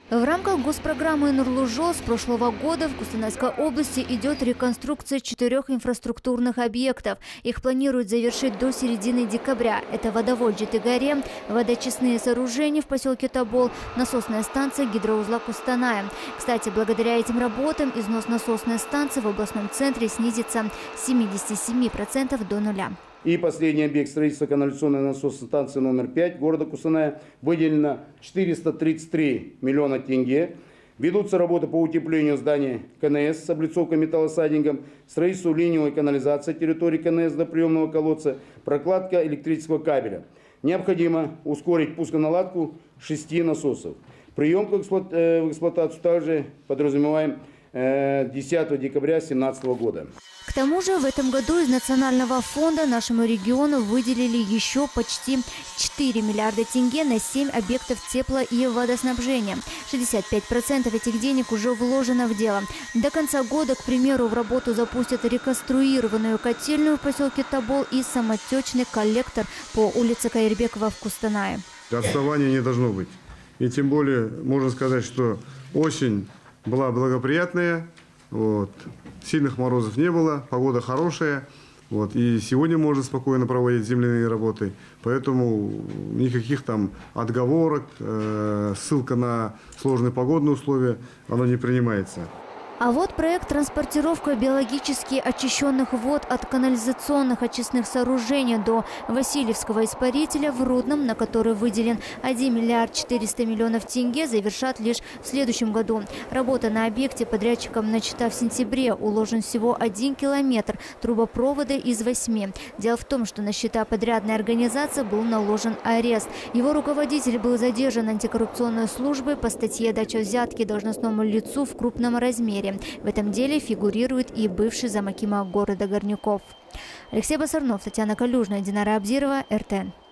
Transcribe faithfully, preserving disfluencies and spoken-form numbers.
В рамках госпрограммы «Нурлу-Жол» с прошлого года в Кустанайской области идет реконструкция четырех инфраструктурных объектов. Их планируют завершить до середины декабря. Это водовод Житыгаре, водоочистные сооружения в поселке Тобол, насосная станция гидроузла Кустаная. Кстати, благодаря этим работам износ насосной станции в областном центре снизится с семидесяти семи процентов до нуля. И последний объект строительства канализационной насосной станции номер пять города Кустаная выделено четыреста тридцать три миллиона тенге. Ведутся работы по утеплению здания КНС с облицовкой металлосайдингом, строительству линиевой канализации территории КНС до приемного колодца, прокладка электрического кабеля. Необходимо ускорить пусконаладку шести насосов. Приемку в эксплуатацию также подразумеваем десятого декабря две тысячи семнадцатого года. К тому же в этом году из национального фонда нашему региону выделили еще почти четыре миллиарда тенге на семь объектов тепло- и водоснабжения. шестьдесят пять процентов этих денег уже вложено в дело. До конца года, к примеру, в работу запустят реконструированную котельную в поселке Тобол и самотечный коллектор по улице Каирбекова в Кустанае. Отставания не должно быть. И тем более можно сказать, что осень была благоприятная. Вот. Сильных морозов не было, погода хорошая. Вот. И сегодня можно спокойно проводить земляные работы. Поэтому никаких там отговорок, э, ссылка на сложные погодные условия, оно не принимается. А вот проект транспортировка биологически очищенных вод от канализационных очистных сооружений до Васильевского испарителя в Рудном, на который выделен один миллиард четыреста миллионов тенге, завершат лишь в следующем году. Работа на объекте подрядчиком начата в сентябре. Уложен всего один километр трубопровода из восьми. Дело в том, что на счета подрядной организации был наложен арест. Его руководитель был задержан антикоррупционной службой по статье «Дача взятки должностному лицу в крупном размере». В этом деле фигурирует и бывший замакима города Горнюков. Алексей Басарнов, Татьяна Калюжная, Динара Абдирова, эр тэ эн.